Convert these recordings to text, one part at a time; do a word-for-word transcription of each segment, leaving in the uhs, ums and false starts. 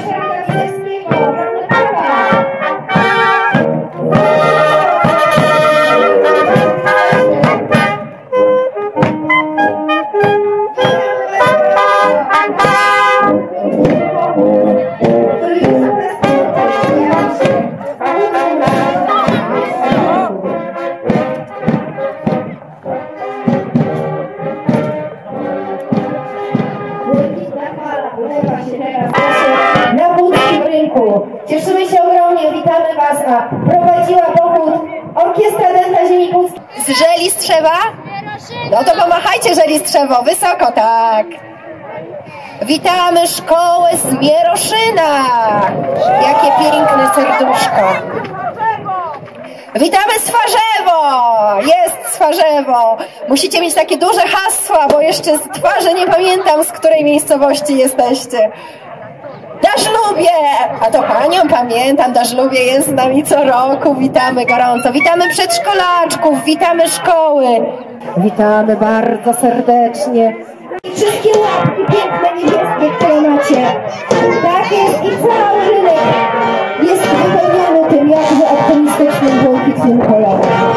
Na Łódzkim Rynku. Cieszymy się ogromnie, witamy Was, a prowadziła pochód Orkiestra Dęta Ziemi Puckiej. Z Żeliststrzewa? No to pomachajcie Żeliststrzewo, wysoko, tak. Witamy szkołę z Mieroszyna. Jakie piękne serduszko. Witamy Swarzewo! Jest Swarzewo! Musicie mieć takie duże hasła, bo jeszcze z twarzy nie pamiętam, z której miejscowości jesteście. Dażlubie! A to panią pamiętam, Dażlubie jest z nami co roku. Witamy gorąco. Witamy przedszkolaczków, witamy szkoły. Witamy bardzo serdecznie. Wszystkie łapki piękne niebieskie, które macie. Tak jest i cały rynek jest wypełniony tym jakże optymistycznym, błękitnym kolorem.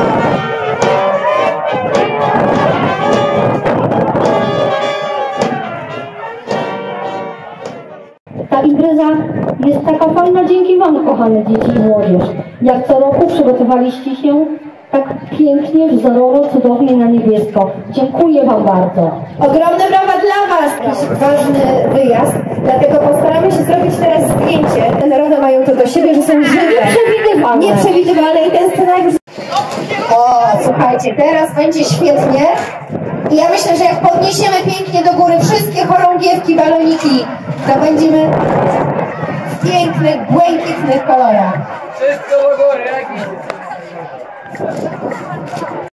Ta impreza jest taka fajna dzięki Wam, kochane dzieci i młodzież. Jak co roku przygotowaliście się tak pięknie, wzorowo, cudownie na niebiesko. Dziękuję Wam bardzo. Ogromne brawa dla Was! Jakiś ważny wyjazd, dlatego postaramy się zrobić teraz zdjęcie. Te narody mają to do siebie, że są żywe. Nieprzewidywalne. Nieprzewidywalne i ten scenariusz... O, słuchajcie, teraz będzie świetnie. I ja myślę, że jak podniesiemy pięknie do góry wszystkie chorągiewki, baloniki, to będziemy w pięknych, błękitnych kolorach. Wszystko do góry, jak idzie.